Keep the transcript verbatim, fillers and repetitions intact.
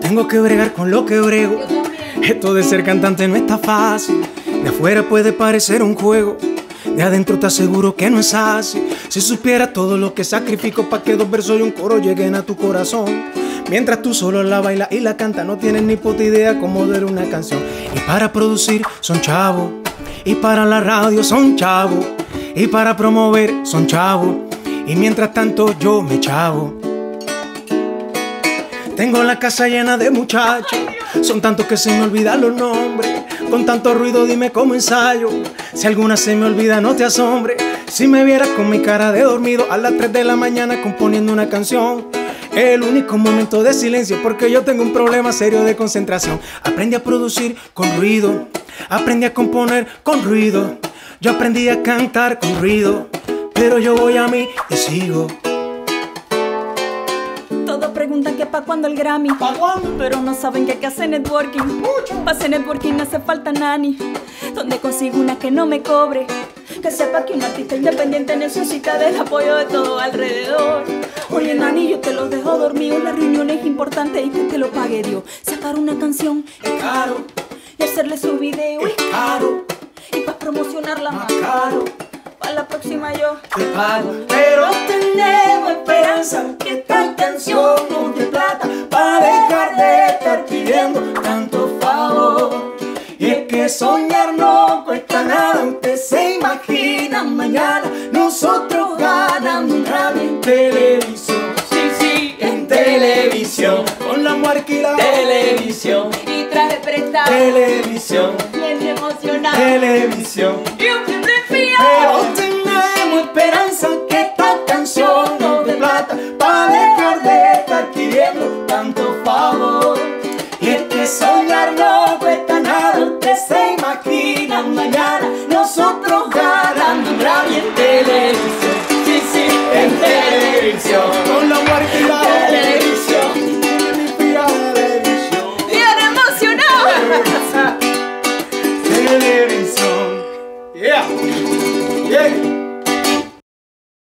tengo que bregar con lo que brego. Esto de ser cantante no está fácil. De afuera puede parecer un juego, de adentro te aseguro que no es así. Si supieras todo lo que sacrifico para que dos versos y un coro lleguen a tu corazón. Mientras tú solo la bailas y la cantas, no tienes ni puta idea cómo dar una canción. Y para producir son chavos, y para la radio son chavos, y para promover son chavos, y mientras tanto yo me chavo. Tengo la casa llena de muchachos, son tantos que se me olvidan los nombres. Con tanto ruido dime cómo ensayo, si alguna se me olvida no te asombre. Si me vieras con mi cara de dormido a las tres de la mañana componiendo una canción, el único momento de silencio porque yo tengo un problema serio de concentración. Aprendí a producir con ruido, aprendí a componer con ruido, yo aprendí a cantar con ruido, pero yo voy a mí y sigo. Todos preguntan que pa' cuándo el Grammy, ¿Pa' cuándo? pero no saben que hay que hacer networking. Mucho. Pa' hacer networking no hace falta nani. Donde consigo una que no me cobre, que sepa que un artista independiente necesita del apoyo de todo alrededor. Oye nani, yo te lo dejo dormido en las reuniones importantes y que te lo pague Dios. Sacar una canción Es caro, y hacerle su video es caro, y pa' promocionarla más más caro, pa' la próxima yo te pago. Pero tenemos esperanza que esta canción no te plata para dejar de estar pidiendo tanto favor. Y es que soñar no cuesta nada, usted se imagina mañana nosotros ganando un Grammy en televisión. Sí, sí, en televisión, con la marca y la Televisión, y traje prestado televisión, bien emocionado televisión. y un fin de Pero